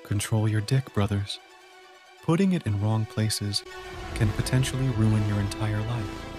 Control your dick, brothers. Putting it in wrong places can potentially ruin your entire life.